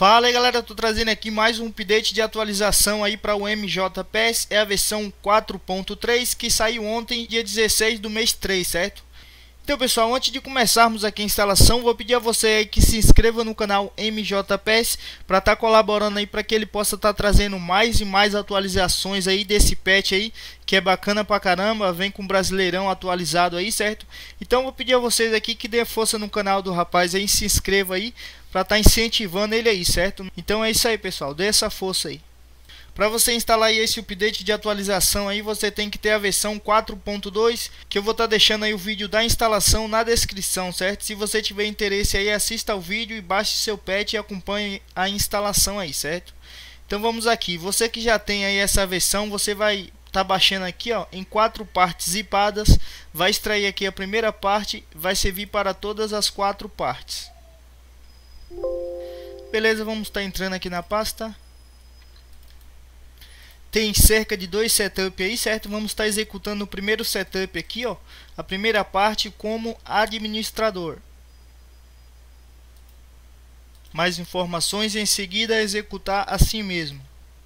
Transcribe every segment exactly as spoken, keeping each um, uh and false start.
Fala aí galera, tô trazendo aqui mais um update de atualização aí para o M J P S, é a versão quatro ponto três que saiu ontem, dia dezesseis do mês três, certo? Então pessoal, antes de começarmos aqui a instalação, vou pedir a você aí que se inscreva no canal M J P S para estar tá colaborando aí para que ele possa estar tá trazendo mais e mais atualizações aí desse patch aí, que é bacana pra caramba, vem com Brasileirão atualizado aí, certo? Então vou pedir a vocês aqui que dê força no canal do rapaz aí, se inscreva aí para estar tá incentivando ele aí, certo? Então é isso aí pessoal, dê essa força aí. Para você instalar aí esse update de atualização aí, você tem que ter a versão quatro ponto dois, que eu vou estar tá deixando aí o vídeo da instalação na descrição, certo? Se você tiver interesse aí, assista ao vídeo e baixe seu patch e acompanhe a instalação aí, certo? Então vamos aqui, você que já tem aí essa versão, você vai tá baixando aqui, ó, em quatro partes zipadas, vai extrair aqui a primeira parte, vai servir para todas as quatro partes. Beleza, vamos estar tá entrando aqui na pasta. Tem cerca de dois setups aí, certo? Vamos estar tá executando o primeiro setup aqui, ó, a primeira parte como administrador. Mais informações em seguida executar assim mesmo.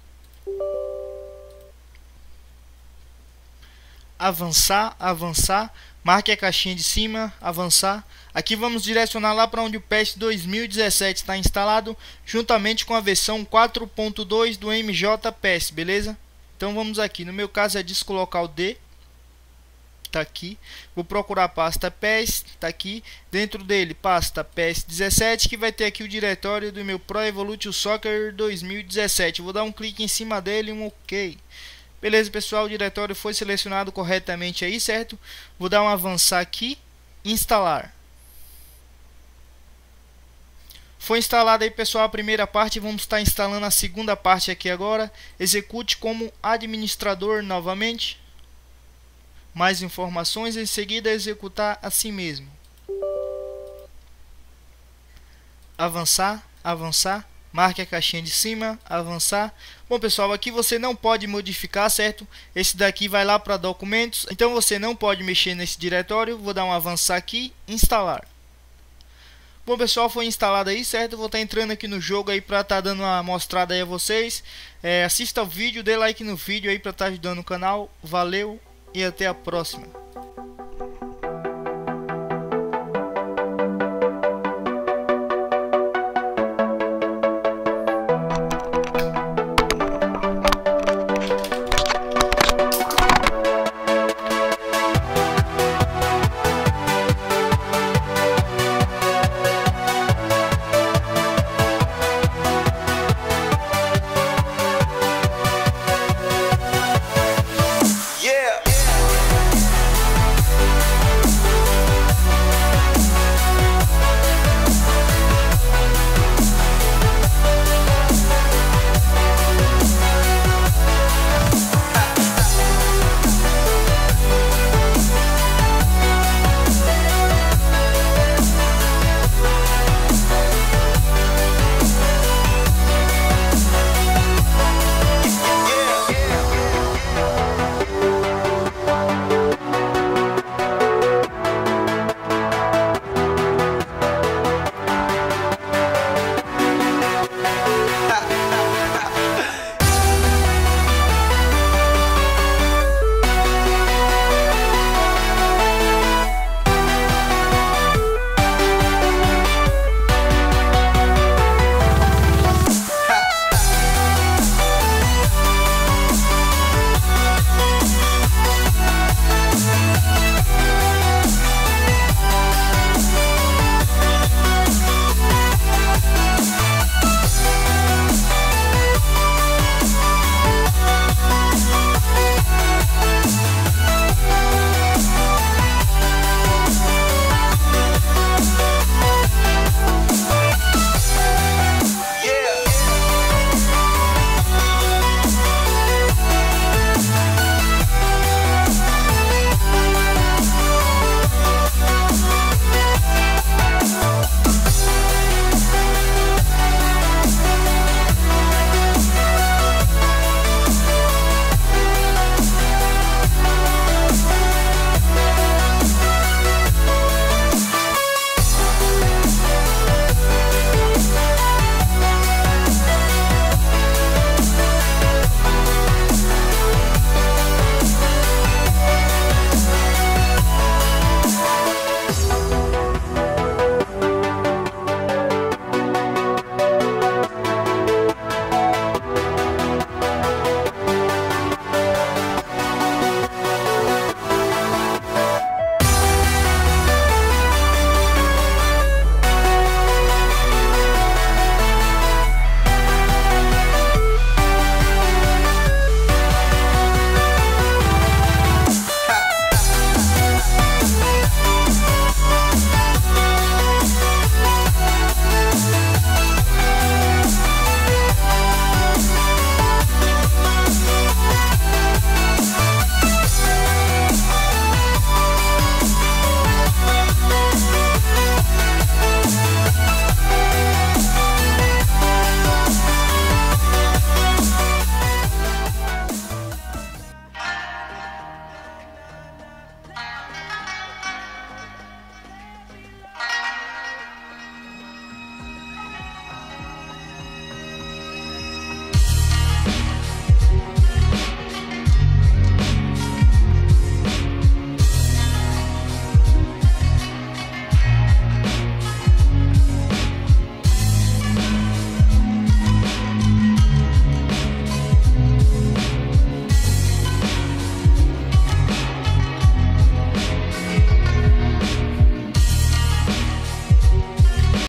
Avançar, avançar, marque a caixinha de cima, avançar. Aqui vamos direcionar lá para onde o patch dois mil e dezessete está instalado, juntamente com a versão quatro ponto dois do M J P S, beleza? Então vamos aqui, no meu caso é disco local D, tá aqui. Vou procurar a pasta P E S, tá aqui. Dentro dele pasta P E S dezessete, que vai ter aqui o diretório do meu Pro Evolution Soccer dois mil e dezessete. Vou dar um clique em cima dele e um OK. Beleza pessoal, o diretório foi selecionado corretamente aí, certo? Vou dar um avançar aqui, instalar. Foi instalada aí pessoal a primeira parte, vamos estar instalando a segunda parte aqui agora. Execute como administrador novamente. Mais informações, em seguida executar assim mesmo. Avançar, avançar. Marque a caixinha de cima, avançar. Bom pessoal, aqui você não pode modificar, certo? Esse daqui vai lá para documentos, então você não pode mexer nesse diretório. Vou dar um avançar aqui, instalar. Bom pessoal, foi instalado aí, certo? Vou estar entrando aqui no jogo aí para estar dando uma mostrada aí a vocês. É, assista o vídeo, dê like no vídeo aí para estar ajudando o canal. Valeu e até a próxima.